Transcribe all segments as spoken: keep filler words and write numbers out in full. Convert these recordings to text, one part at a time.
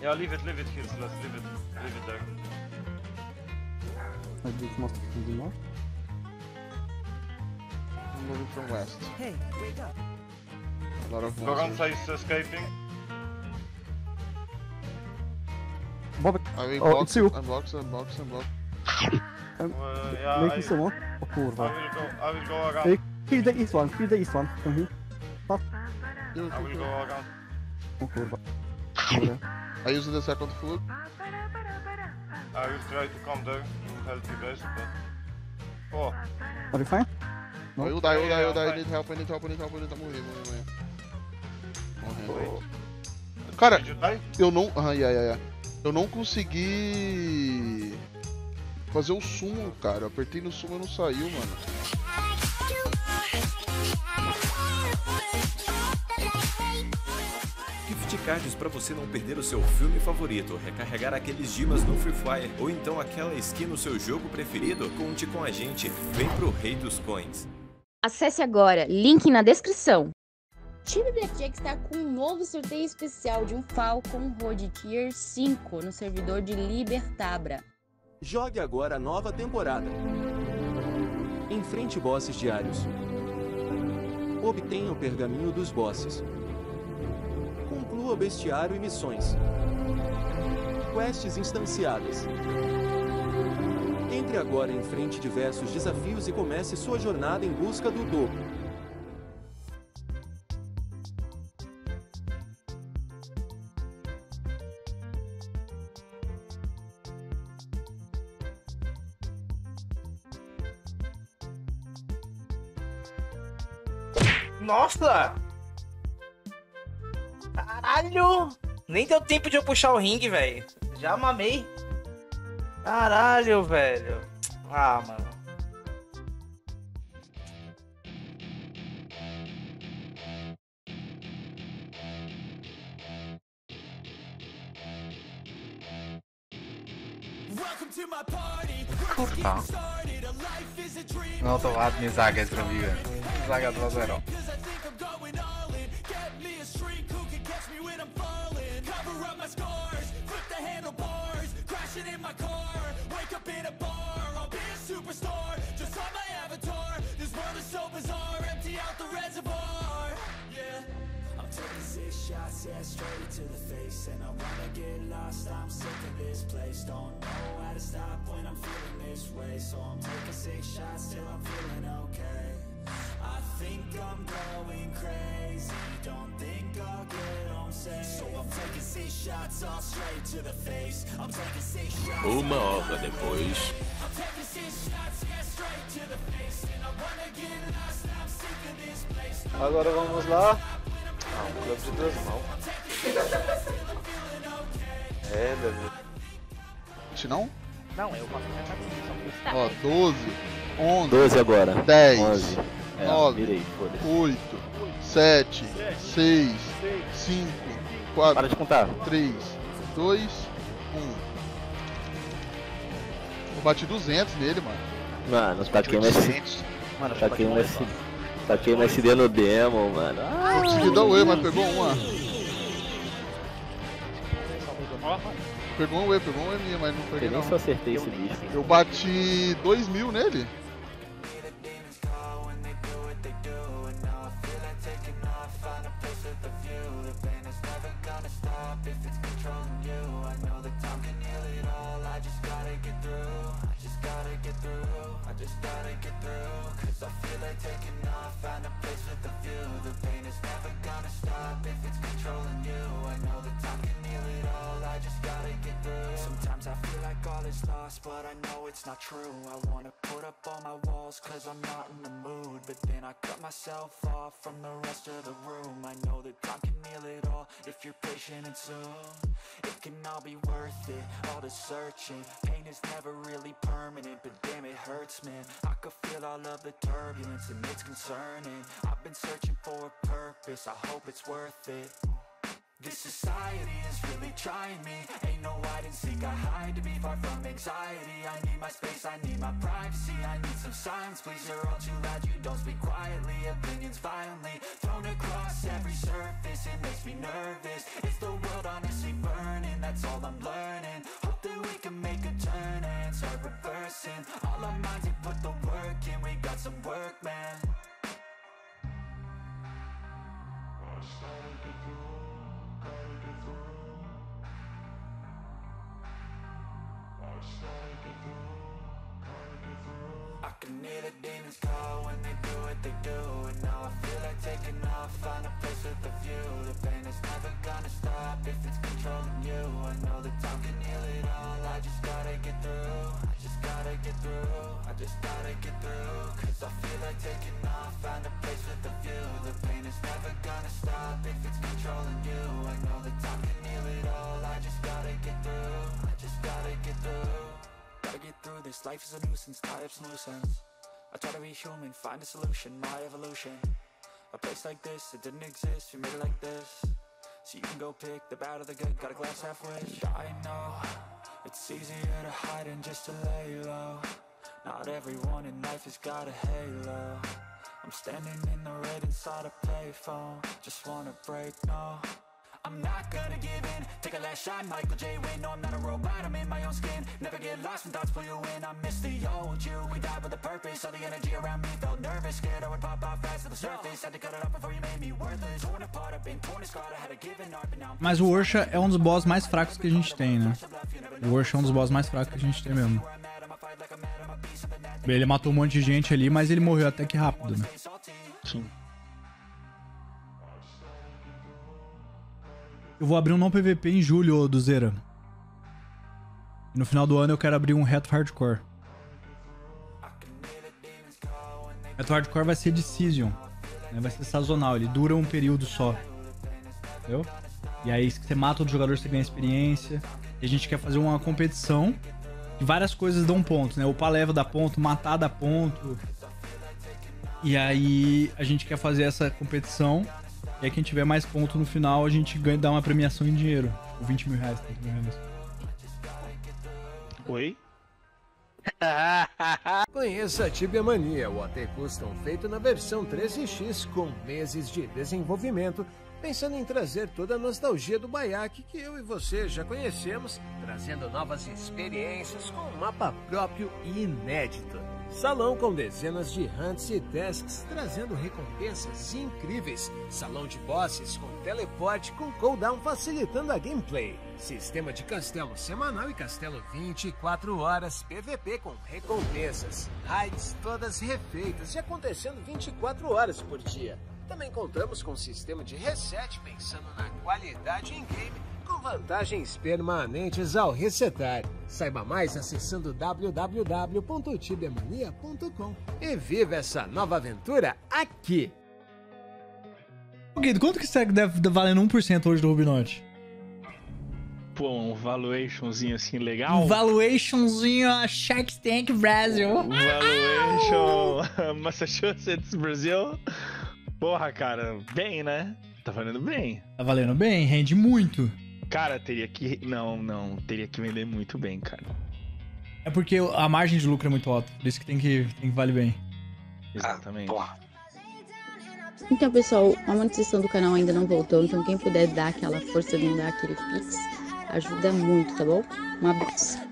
Yeah, leave it, leave it here, let's leave it, leave it there. I just must be north. I'm moving from west. Hey, wake up. A lot of Goronza is escaping. Bob, I'm in oh, box, it's you. I'm box, I'm box, I'm box. Um, Uh, yeah, making I, someone. Oh, I kurwa. will go, I will go around. Hey, kill the east one, kill the east one. From here. Here, I will here, go here. around. Oh, kurwa. Dobra. I use the second foot. I will try to come there and help you guys, but... Oh, Are you fine? I will die, I will die, I will die. Yeah, I need help, I need help, I need help, I need help. Morrer, morrer, morrer. Morrer. wait. Cara, Did you die? eu não. Ah, yeah, yeah, yeah. Eu não consegui fazer o sumo, cara. Eu apertei no sumo e não saiu, mano. Gift cards para você não perder o seu filme favorito, recarregar aqueles dimas no Free Fire ou então aquela skin no seu jogo preferido? Conte com a gente, vem pro Rei dos Coins. Acesse agora, link na descrição. Time Blackjack está com um novo sorteio especial de um Falcon Road Tier cinco no servidor de Libertabra. Jogue agora a nova temporada. Enfrente bosses diários. Obtenha o pergaminho dos bosses. Conclua bestiário e missões. Quests instanciadas. Entre agora em frente diversos desafios e comece sua jornada em busca do dobro. Nossa! Caralho! Nem deu tempo de eu puxar o ringue, velho. Já mamei. Caralho, velho. Ah, mano. Kurwa. No to ładnie Zagę zrobiłem. Zaga dwa zero. Shots, yeah, straight to the face. And I wanna get lost, I'm sick of this place. Don't know how to stop when I'm feeling this way. So I'm taking six shots till I'm feeling okay. I think I'm going crazy. Don't think I'll get home safe. So I'm taking six shots all straight to the face. I'm taking six shots. Uma hora depois. I'm taking six shots, yeah, straight to the face. And I wanna get lost, I'm sick of this place. Agora vamos lá. Ah, um clube de duas mãos. É, Davi. Se não? Não, eu posso tentar. Ó, doze, onze, doze agora. dez, onze. É, nove, virei, foda-se. oito, sete, seis, cinco, quatro, Para de contar. três, dois, um. Eu bati duzentos nele, mano. Mano, taquei um S D. Mano, Taquei um S D. Taquei um S D no demo, mano. Ah, Eu consegui dar o E, mas pegou uma. Pegou um E, pegou um E minha, mas não peguei eu nem não. só acertei esse bicho. Eu bati dois mil nele. Sometimes I feel like all is lost, but I know it's not true. I wanna put up all my walls cause I'm not in the mood, but then I cut myself off from the rest of the room. I know that time can heal it all if you're patient and soon it can all be worth it, all the searching. Pain is never really permanent, but damn it hurts, man. I could feel all of the turbulence and it's concerning. I've been searching for a purpose, I hope it's worth it. This society is really trying me. Ain't no hide and seek, I hide to be far from anxiety. I need my space, I need my privacy. I need some silence, please, you're all too loud. You don't speak quietly, opinions violently thrown across every surface. It makes me nervous. Is the world honestly burning? That's all I'm learning. Hope that we can make a turn and start reversing all our minds and put the work in. We got some work, man. I can hear the demons call when they do what they do. And now I feel like taking off, find a place with a view. The pain is never gonna stop if it's controlling you. I know that time can heal it all. I just gotta get through. I just gotta get through. I just gotta get through. Cause I feel like taking off, find a place with a view. The pain is never gonna stop if it's controlling you. I know that time can heal it all. I just gotta get through. I just gotta get through. Gotta get through this, life is a nuisance, tie up some loose ends. I try to be human, find a solution, my evolution. A place like this, it didn't exist, we made it like this. So you can go pick the bad or the good, got a glass halfway. I know, it's easier to hide than just to lay low. Not everyone in life has got a halo. I'm standing in the red inside a payphone. Just wanna break, no, I'm not gonna give in. Take a last shot, Michael J. Win. No, I'm not a robot, I'm in my own skin. Never get lost when thoughts pull you in. I miss the old you, we died with a purpose. All the energy around me felt nervous. Scared I would pop out fast to the surface. Had to cut it off before you made me worthless. Torn apart, I've been torn and scarred. I had to give an art, but now I'm... Mas o Ursha é um dos boss mais fracos que a gente tem, né? O Ursha é um dos boss mais fracos que a gente tem mesmo. Ele matou um monte de gente ali, mas ele morreu até que rápido, né? Sim. Eu vou abrir um não P V P em julho, do Zera. E no final do ano eu quero abrir um Reto Hardcore. Reto Hardcore vai ser Decision, né? Vai ser sazonal, ele dura um período só. Entendeu? E aí você mata outro jogador, você ganha experiência. E a gente quer fazer uma competição e várias coisas dão ponto, né? Upar leva dá ponto, matar dá ponto. E aí a gente quer fazer essa competição. E aí quem tiver mais ponto no final, a gente ganha, dá uma premiação em dinheiro. Tipo, vinte mil reais, trinta mil reais. Oi? Conheça a Tibia Mania, o A T Custom feito na versão treze X com meses de desenvolvimento, pensando em trazer toda a nostalgia do Bayek que eu e você já conhecemos, trazendo novas experiências com um mapa próprio e inédito. Salão com dezenas de hunts e tasks, trazendo recompensas incríveis. Salão de bosses com teleporte com cooldown facilitando a gameplay. Sistema de castelo semanal e castelo vinte e quatro horas, P V P com recompensas. Raids todas refeitas e acontecendo vinte e quatro horas por dia. Também contamos com sistema de reset pensando na qualidade em game, com vantagens permanentes ao resetar. Saiba mais acessando w w w ponto tibia mania ponto com e viva essa nova aventura aqui! Ô Guido, quanto que será que deve valendo um por cento hoje do Rubinote? Pô, um valuationzinho assim legal. Um valuationzinho Shark Tank Brasil. Valuation Massachusetts, Brasil. Porra, cara, bem, né? Tá valendo bem. Tá valendo bem, rende muito. Cara, teria que... Não, não. Teria que vender muito bem, cara. É porque a margem de lucro é muito alta. Por isso que tem que, tem que valer bem. Exatamente. Ah, Então, pessoal, a monetização do canal ainda não voltou. Então, quem puder dar aquela força de dar aquele pix, ajuda muito, tá bom? Um abraço.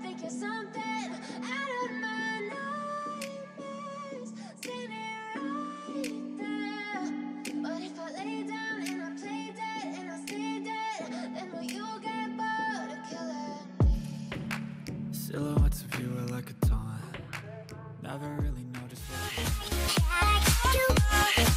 Silhouettes of you are like a taunt. Never really know just what